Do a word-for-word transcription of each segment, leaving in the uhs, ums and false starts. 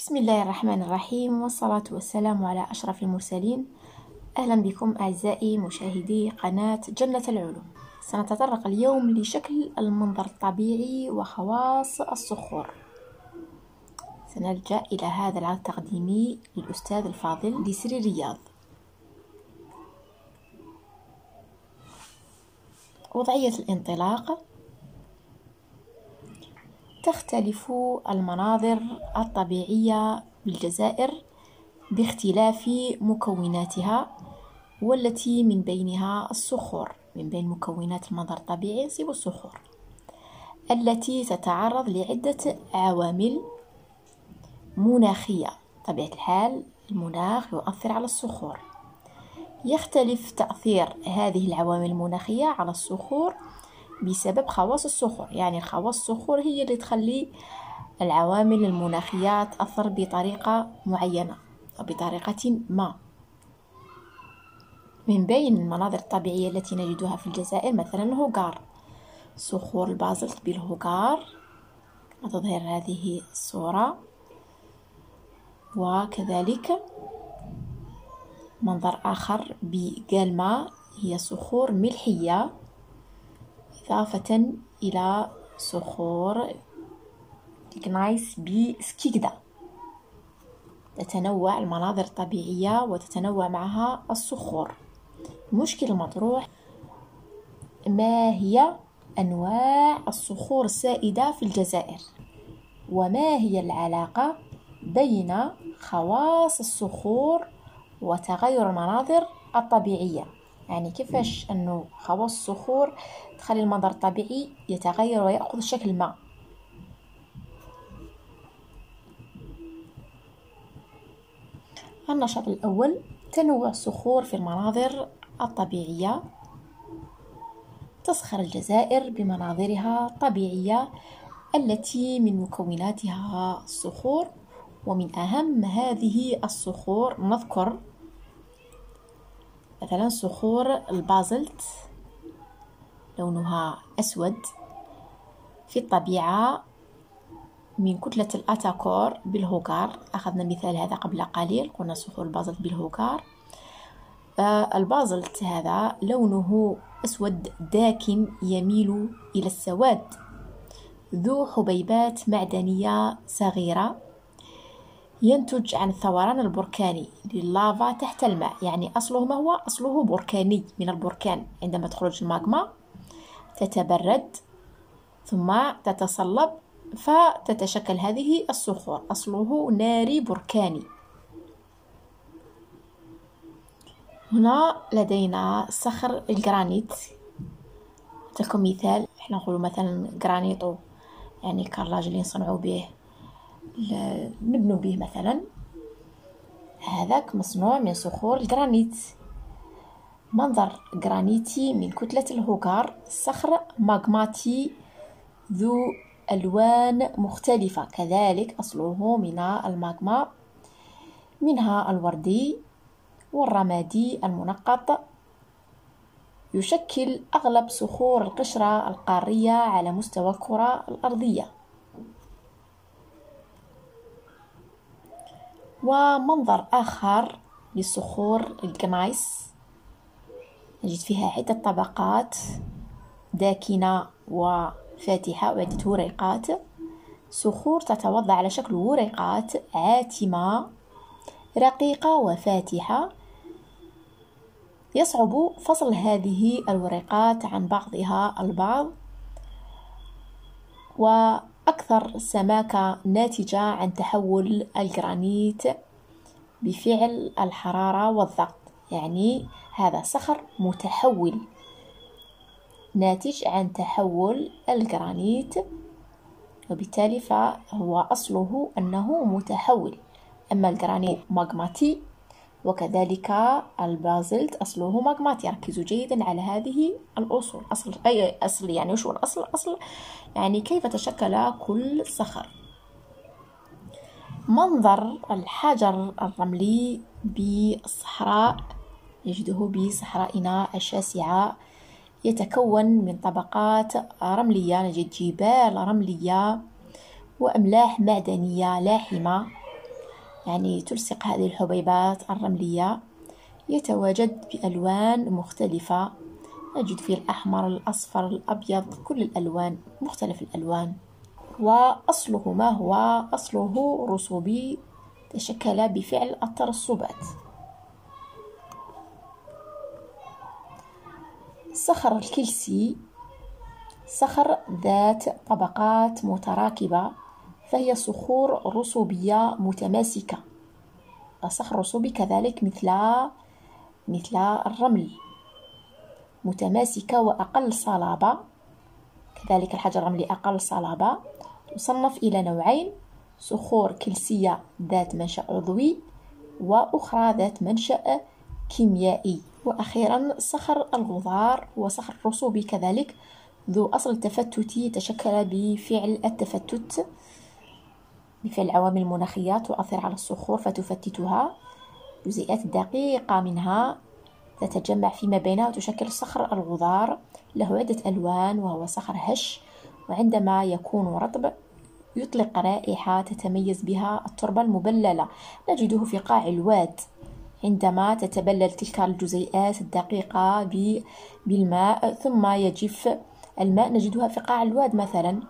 بسم الله الرحمن الرحيم، والصلاة والسلام على أشرف المرسلين. أهلا بكم أعزائي مشاهدي قناة جنة العلوم. سنتطرق اليوم لشكل المنظر الطبيعي وخواص الصخور. سنلجأ إلى هذا العرض التقديمي للأستاذ الفاضل لسر الرياض. وضعية الانطلاق: تختلف المناظر الطبيعية بالجزائر باختلاف مكوناتها، والتي من بينها الصخور. من بين مكونات المنظر الطبيعي نصيب الصخور التي تتعرض لعدة عوامل مناخية. طبيعة الحال المناخ يؤثر على الصخور. يختلف تأثير هذه العوامل المناخية على الصخور بسبب خواص الصخور، يعني خواص الصخور هي اللي تخلي العوامل المناخية تأثر بطريقة معينة أو بطريقة ما. من بين المناظر الطبيعية التي نجدها في الجزائر مثلا الهوغار، صخور البازلت بالهوغار تظهر هذه الصورة، وكذلك منظر آخر بقالما هي صخور ملحية، إضافة إلى صخور الجنايس بسكيكدا. تتنوع المناظر الطبيعية وتتنوع معها الصخور. المشكل المطروح: ما هي أنواع الصخور السائدة في الجزائر؟ وما هي العلاقة بين خواص الصخور وتغير المناظر الطبيعية؟ يعني كيفاش أنه خواص الصخور تخلي المنظر الطبيعي يتغير ويأخذ شكل ما. النشاط الأول: تنوع الصخور في المناظر الطبيعية. تزخر الجزائر بمناظرها الطبيعية التي من مكوناتها الصخور، ومن أهم هذه الصخور نذكر مثلا صخور البازلت، لونها أسود في الطبيعة من كتلة الأتاكور بالهوغار. أخذنا مثال هذا قبل قليل، قلنا صخور البازلت بالهوغار. البازلت هذا لونه أسود داكن يميل إلى السواد، ذو حبيبات معدنية صغيرة، ينتج عن الثوران البركاني لللافا تحت الماء. يعني أصله ما هو؟ أصله بركاني من البركان. عندما تخرج الماغما تتبرد ثم تتصلب فتتشكل هذه الصخور. أصله ناري بركاني. هنا لدينا صخر الجرانيت. لكم مثال، احنا نقول مثلا جرانيتو يعني كارلاج اللي نصنعوا به نبنوا به مثلا، هذاك مصنوع من صخور الجرانيت. منظر جرانيتي من كتلة الهوغار، صخر ماغماتي ذو ألوان مختلفة، كذلك أصله من الماغما، منها الوردي والرمادي المنقط. يشكل أغلب صخور القشرة القارية على مستوى الكرة الأرضية. ومنظر آخر للصخور الجنايس، نجد فيها عدة طبقات داكنة وفاتحة وعدة وريقات. صخور تتوضع على شكل وريقات عاتمة رقيقة وفاتحة، يصعب فصل هذه الوريقات عن بعضها البعض، وأكثر سماكة ناتجة عن تحول الجرانيت بفعل الحرارة والضغط. يعني هذا صخر متحول ناتج عن تحول الجرانيت، وبالتالي فهو أصله أنه متحول. أما الجرانيت ماغماتي، وكذلك البازلت أصله ماغماتي. ركزوا جيدا على هذه الأصول. أصل أي أصل يعني وش هو الأصل؟ أصل يعني كيف تشكل كل صخر. منظر الحجر الرملي بالصحراء، نجده بصحرائنا الشاسعة، يتكون من طبقات رملية. نجد جبال رملية وأملاح معدنية لاحمة يعني تلصق هذه الحبيبات الرملية. يتواجد بألوان مختلفة، نجد فيه الأحمر، الأصفر، الأبيض، كل الألوان، مختلف الألوان. وأصله ما هو؟ أصله رسوبي تشكل بفعل الترسبات. صخر الكلسي صخر ذات طبقات متراكبة، فهي صخور رسوبية متماسكة. الصخر الرسوبي كذلك مثل مثل الرمل، متماسكة وأقل صلابة. كذلك الحجر الرملي أقل صلابة. تصنف إلى نوعين: صخور كلسية ذات منشأ عضوي، وأخرى ذات منشأ كيميائي. وأخيرا صخر الغضار هو صخر رسوبي كذلك ذو أصل تفتتي، تشكل بفعل التفتت، بفعل العوامل المناخية تؤثر على الصخور فتفتتها. جزيئات دقيقة منها تتجمع فيما بينها وتشكل صخر الغضار. له عدة ألوان، وهو صخر هش، وعندما يكون رطب يطلق رائحة تتميز بها التربة المبللة. نجده في قاع الواد عندما تتبلل تلك الجزيئات الدقيقة بالماء ثم يجف الماء، نجدها في قاع الواد مثلا.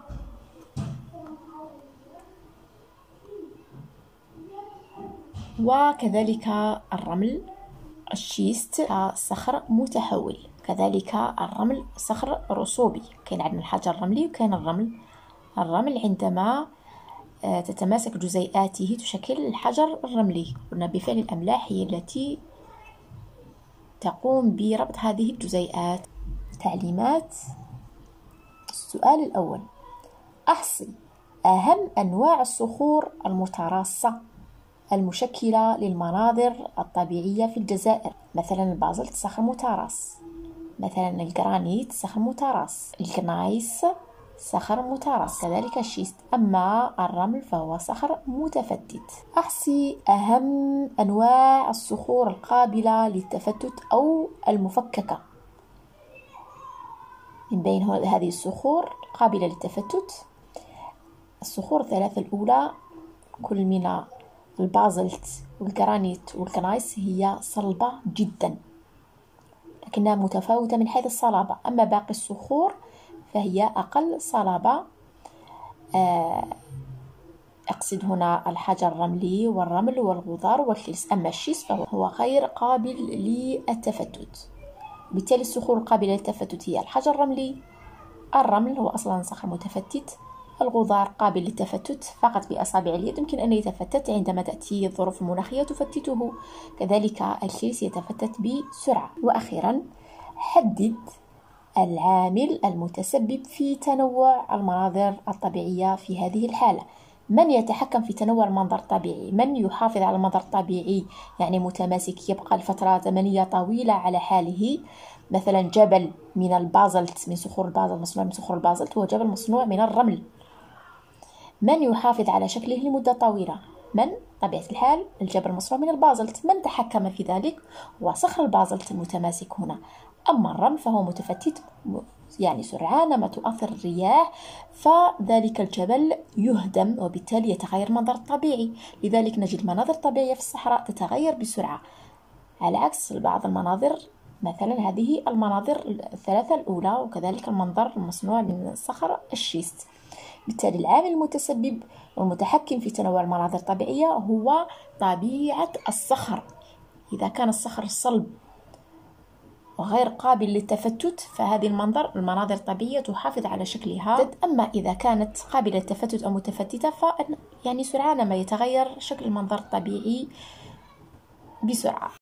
وكذلك الرمل الشيست صخر متحول. كذلك الرمل صخر رسوبي. كاين عندنا الحجر الرملي وكاين الرمل. الرمل عندما تتماسك جزيئاته تشكل الحجر الرملي. قلنا بفعل الأملاح هي التي تقوم بربط هذه الجزيئات. تعليمات. السؤال الأول: أحصي أهم أنواع الصخور المتراصة المشكلة للمناظر الطبيعية في الجزائر. مثلا البازلت صخر متراص، مثلا الجرانيت صخر متراص، الجنايس صخر متراص، كذلك الشيست. أما الرمل فهو صخر متفتت. أحصي أهم أنواع الصخور القابلة للتفتت أو المفككة. من بين هذه الصخور قابلة للتفتت الصخور الثلاثة الأولى، كل من البازلت والجرانيت والجنايس، هي صلبة جدا لكنها متفاوتة من حيث الصلابة. أما باقي الصخور فهي أقل صلابة. أقصد هنا الحجر الرملي والرمل والغضار والكلس. أما الشيس فهو غير قابل للتفتت. بالتالي الصخور القابلة للتفتت هي الحجر الرملي، الرمل هو أصلا صخر متفتت، الغضار قابل للتفتت فقط بأصابع اليد، يمكن أن يتفتت عندما تأتي الظروف المناخية تفتته. كذلك الكلس يتفتت بسرعة. وأخيرا حدد العامل المتسبب في تنوع المناظر الطبيعية في هذه الحالة. من يتحكم في تنوع المنظر الطبيعي؟ من يحافظ على المنظر الطبيعي يعني متماسك يبقى لفترة زمنية طويلة على حاله؟ مثلا جبل من البازلت، من صخور البازلت، مصنوع من صخور البازلت، هو جبل مصنوع من الرمل. من يحافظ على شكله لمدة طويلة؟ من؟ طبيعة الحال الجبل مصنوع من البازلت. من تحكم في ذلك؟ هو صخر البازلت المتماسك هنا. أما الرمل فهو متفتت، يعني سرعان ما تؤثر الرياح فذلك الجبل يهدم وبالتالي يتغير المنظر الطبيعي. لذلك نجد مناظر طبيعية في الصحراء تتغير بسرعة، على عكس بعض المناظر، مثلا هذه المناظر الثلاثة الأولى، وكذلك المنظر المصنوع من صخر الشيست. بالتالي العامل المتسبب والمتحكم في تنوع المناظر الطبيعية هو طبيعة الصخر. إذا كان الصخر صلب وغير قابل للتفتت فهذه المنظر المناظر الطبيعية تحافظ على شكلها. أما إذا كانت قابلة للتفتت أو متفتتة ف يعني سرعان ما يتغير شكل المنظر الطبيعي بسرعة.